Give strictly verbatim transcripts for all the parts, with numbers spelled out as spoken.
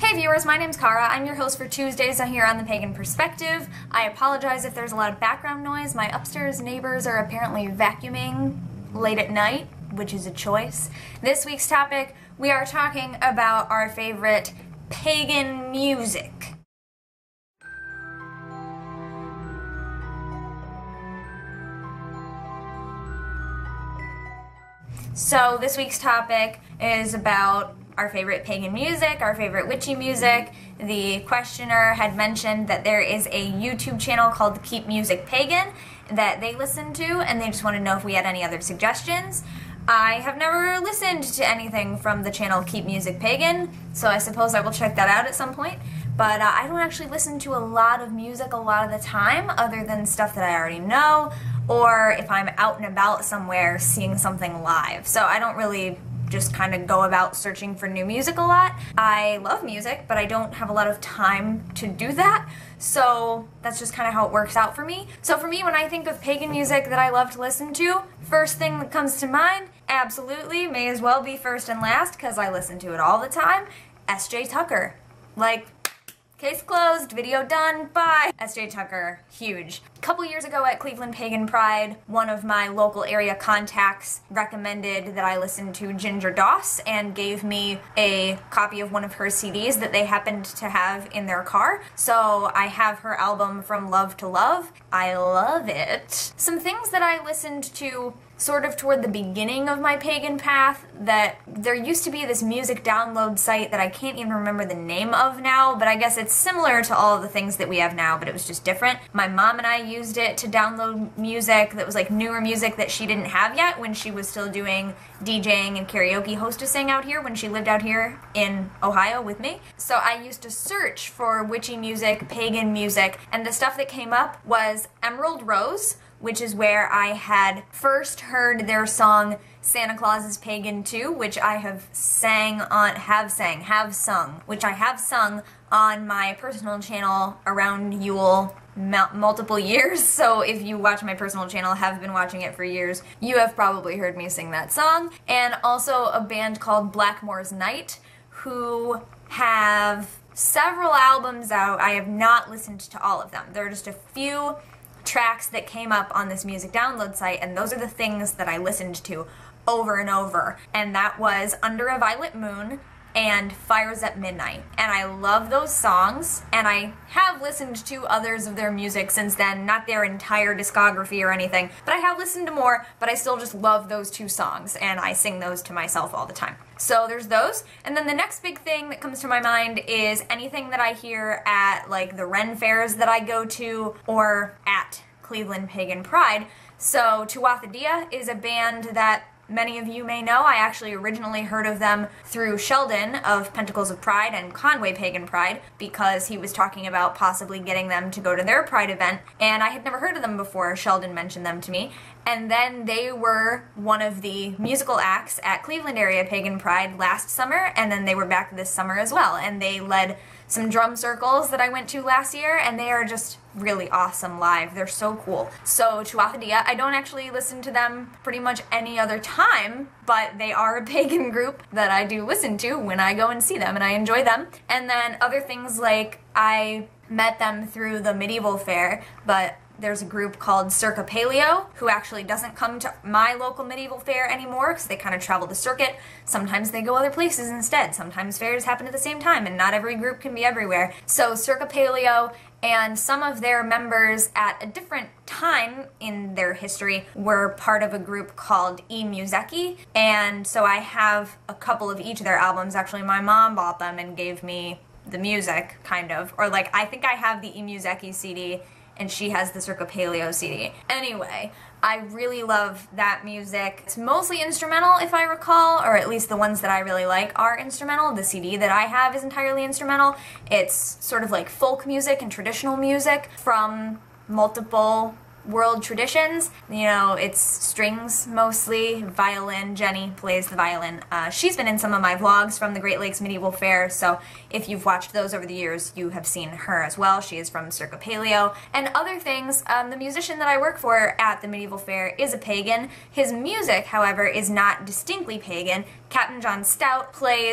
Hey viewers, my name's Kara. I'm your host for Tuesdays here on The Pagan Perspective. I apologize if there's a lot of background noise. My upstairs neighbors are apparently vacuuming late at night, which is a choice. This week's topic, we are talking about our favorite pagan music. So this week's topic is about our favorite pagan music, our favorite witchy music. The questioner had mentioned that there is a YouTube channel called Keep Music Pagan that they listen to, and they just want to know if we had any other suggestions. I have never listened to anything from the channel Keep Music Pagan, so I suppose I will check that out at some point. But uh, I don't actually listen to a lot of music a lot of the time, other than stuff that I already know, or if I'm out and about somewhere seeing something live. So I don't really just kind of go about searching for new music a lot. I love music, but I don't have a lot of time to do that, so that's just kind of how it works out for me. So for me, when I think of pagan music that I love to listen to, first thing that comes to mind, absolutely, may as well be first and last, because I listen to it all the time, S J Tucker. Like, case closed, video done, bye. S J Tucker, huge. A couple years ago at Cleveland Pagan Pride, one of my local area contacts recommended that I listen to Ginger Doss and gave me a copy of one of her C Ds that they happened to have in their car. So I have her album From Love to Love. I love it. Some things that I listened to sort of toward the beginning of my pagan path, that there used to be this music download site that I can't even remember the name of now, but I guess it's similar to all of the things that we have now, but it was just different. My mom and I used it to download music that was like newer music that she didn't have yet when she was still doing DJing and karaoke hostessing out here when she lived out here in Ohio with me. So I used to search for witchy music, pagan music, and the stuff that came up was Emerald Rose, which is where I had first heard their song Santa Claus is Pagan Too, which I have sang on, have sang, have sung, which I have sung on my personal channel around Yule multiple years. So if you watch my personal channel, have been watching it for years, you have probably heard me sing that song. And also a band called Blackmore's Night, who have several albums out. I have not listened to all of them. There are just a few tracks that came up on this music download site, and those are the things that I listened to over and over, and that was Under a Violet Moon and Fires at Midnight. And I love those songs, and I have listened to others of their music since then, not their entire discography or anything, but I have listened to more, but I still just love those two songs, and I sing those to myself all the time. So there's those, and then the next big thing that comes to my mind is anything that I hear at like the Ren fairs that I go to, or at Cleveland Pagan Pride. So Tuatha Dea is a band that many of you may know. I actually originally heard of them through Sheldon of Pentacles of Pride and Conway Pagan Pride, because he was talking about possibly getting them to go to their Pride event, and I had never heard of them before Sheldon mentioned them to me. And then they were one of the musical acts at Cleveland area Pagan Pride last summer, and then they were back this summer as well, and they led some drum circles that I went to last year, and they are just really awesome live. They're so cool. So Tuatha Dea, I don't actually listen to them pretty much any other time, but they are a pagan group that I do listen to when I go and see them, and I enjoy them. And then other things like I met them through the medieval fair, but there's a group called Circa Paleo who actually doesn't come to my local medieval fair anymore because they kind of travel the circuit. Sometimes they go other places instead. Sometimes fairs happen at the same time, and not every group can be everywhere. So Circa Paleo and some of their members at a different time in their history were part of a group called E Museki, and so I have a couple of each of their albums. Actually, my mom bought them and gave me the music, kind of. Or like, I think I have the E Museki C D, and she has the Circa Paleo C D. Anyway, I really love that music. It's mostly instrumental, if I recall, or at least the ones that I really like are instrumental. The C D that I have is entirely instrumental. It's sort of like folk music and traditional music from multiple world traditions. You know, it's strings mostly, violin. Jenny plays the violin. Uh, she's been in some of my vlogs from the Great Lakes Medieval Fair, so if you've watched those over the years, you have seen her as well. She is from Circa Paleo. And other things, um, the musician that I work for at the Medieval Fair is a pagan. His music, however, is not distinctly pagan. Captain John Stout plays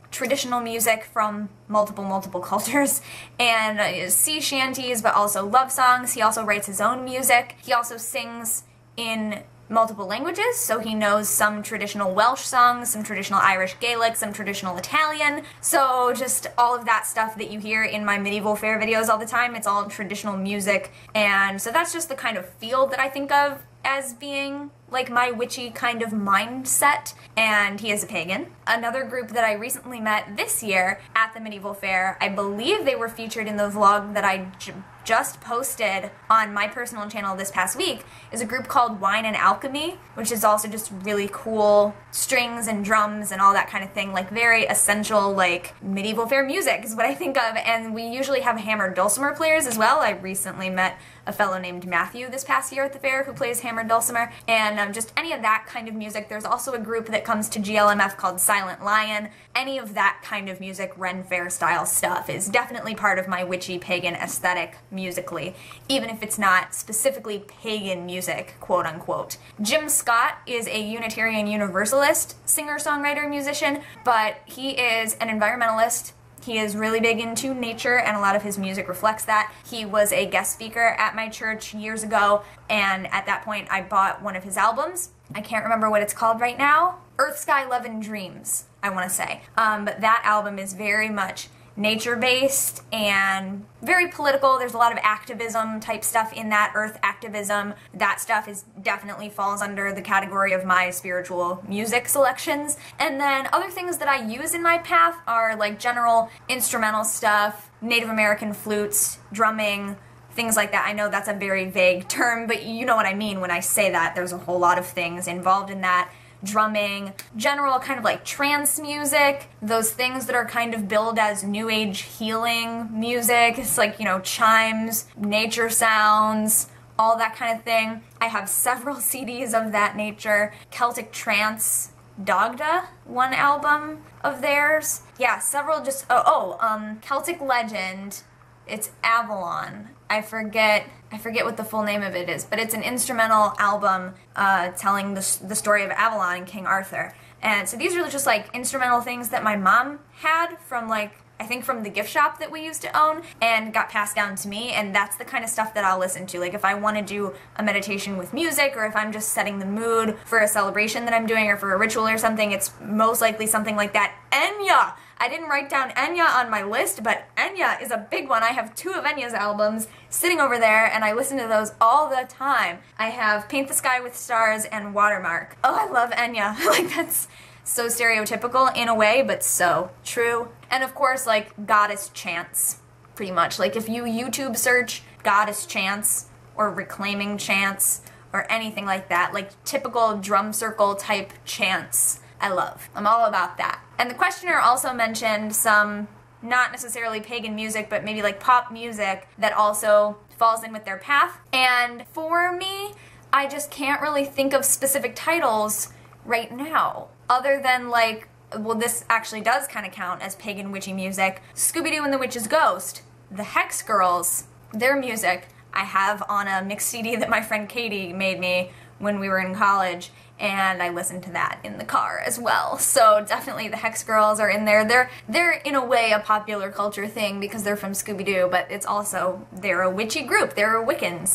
traditional music from multiple, multiple cultures, and uh, sea shanties, but also love songs. He also writes his own music. He also sings in multiple languages, so he knows some traditional Welsh songs, some traditional Irish Gaelic, some traditional Italian, so just all of that stuff that you hear in my medieval fair videos all the time, it's all traditional music, and so that's just the kind of field that I think of as being like my witchy kind of mindset, and he is a pagan. Another group that I recently met this year at the medieval fair, I believe they were featured in the vlog that I j just posted on my personal channel this past week, is a group called Wine and Alchemy, which is also just really cool strings and drums and all that kind of thing, like very essential like medieval fair music is what I think of, and we usually have hammered dulcimer players as well. I recently met a fellow named Matthew this past year at the fair who plays hammered dulcimer, and um, just any of that kind of music. There's also a group that comes to G L M F called Silent Lion. Any of that kind of music, Ren Fair style stuff, is definitely part of my witchy pagan aesthetic musically, even if it's not specifically pagan music, quote unquote. Jim Scott is a Unitarian Universalist singer-songwriter musician, but he is an environmentalist. He is really big into nature, and a lot of his music reflects that. He was a guest speaker at my church years ago, and at that point I bought one of his albums. I can't remember what it's called right now. Earth, Sky, Love, and Dreams, I want to say. Um, but that album is very much nature-based and very political. There's a lot of activism type stuff in that, earth activism. That stuff is definitely falls under the category of my spiritual music selections. And then other things that I use in my path are like general instrumental stuff, Native American flutes, drumming, things like that. I know that's a very vague term, but you know what I mean when I say that. There's a whole lot of things involved in that. Drumming, general kind of like trance music, those things that are kind of billed as new age healing music. It's like, you know, chimes, nature sounds, all that kind of thing. I have several C Ds of that nature. Celtic Trance, Dagda, one album of theirs. Yeah, several just, oh, oh um, Celtic Legend, it's Avalon. I forget I forget what the full name of it is, but it's an instrumental album uh, telling the, the story of Avalon and King Arthur. And so these are just like instrumental things that my mom had from like, I think from the gift shop that we used to own, and got passed down to me, and that's the kind of stuff that I'll listen to. Like if I want to do a meditation with music, or if I'm just setting the mood for a celebration that I'm doing, or for a ritual or something, it's most likely something like that. Enya! I didn't write down Enya on my list, but Enya is a big one. I have two of Enya's albums sitting over there, and I listen to those all the time. I have Paint the Sky with Stars and Watermark. Oh, I love Enya. Like, that's so stereotypical in a way, but so true. And of course, like, goddess chants, pretty much. Like, if you YouTube search goddess chants, or reclaiming chants, or anything like that, like typical drum circle type chants, I love. I'm all about that. And the questioner also mentioned some not necessarily pagan music, but maybe like pop music that also falls in with their path. And for me, I just can't really think of specific titles right now, other than like, well, this actually does kind of count as pagan witchy music. Scooby-Doo and the Witch's Ghost, the Hex Girls, their music I have on a mixed C D that my friend Katie made me when we were in college, and I listened to that in the car as well. So definitely the Hex Girls are in there. They're, they're in a way a popular culture thing because they're from Scooby-Doo, but it's also, they're a witchy group. They're Wiccans.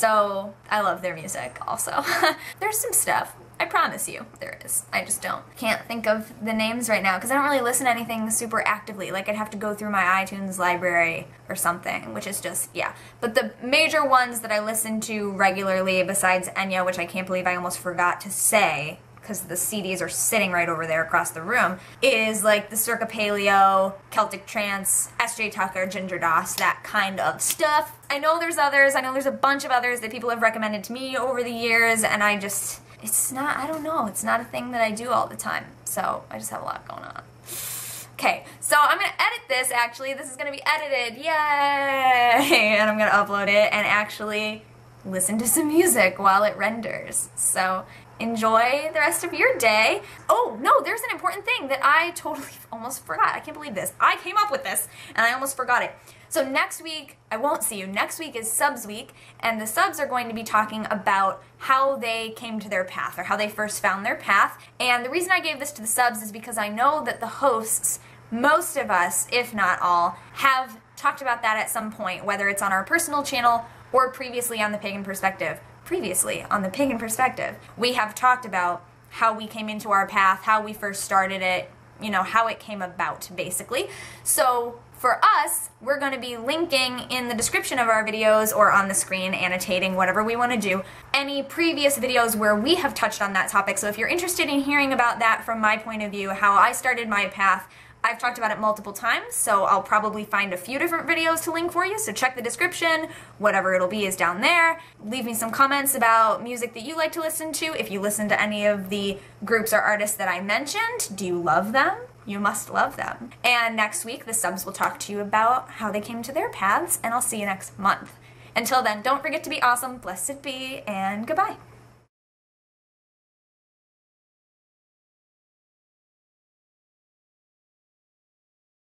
So I love their music also. There's some stuff. I promise you there is. I just don't. Can't think of the names right now because I don't really listen to anything super actively. Like I'd have to go through my iTunes library or something, which is just, yeah. But the major ones that I listen to regularly besides Enya, which I can't believe I almost forgot to say because the C Ds are sitting right over there across the room, is like the Circa Paleo, Celtic Trance, S J Tucker, Ginger Doss, that kind of stuff. I know there's others. I know there's a bunch of others that people have recommended to me over the years, and I just... It's not, I don't know, it's not a thing that I do all the time, so I just have a lot going on. Okay, so I'm going to edit this, actually. This is going to be edited, yay! And I'm going to upload it and actually listen to some music while it renders. So enjoy the rest of your day. Oh, no, there's an important thing that I totally almost forgot. I can't believe this. I came up with this, and I almost forgot it. So next week, I won't see you. Next week is Subs Week, and the subs are going to be talking about how they came to their path, or how they first found their path. And the reason I gave this to the subs is because I know that the hosts most of us, if not all, have talked about that at some point, whether it's on our personal channel or previously on The Pagan Perspective. Previously on The Pagan Perspective, we have talked about how we came into our path, how we first started it, you know, how it came about, basically. So for us, we're going to be linking in the description of our videos or on the screen, annotating, whatever we want to do, any previous videos where we have touched on that topic. So if you're interested in hearing about that from my point of view, how I started my path, I've talked about it multiple times, so I'll probably find a few different videos to link for you, so check the description. Whatever it'll be is down there. Leave me some comments about music that you like to listen to. If you listen to any of the groups or artists that I mentioned, do you love them? You must love them. And next week, the subs will talk to you about how they came to their paths, and I'll see you next month. Until then, don't forget to be awesome, blessed be, and goodbye.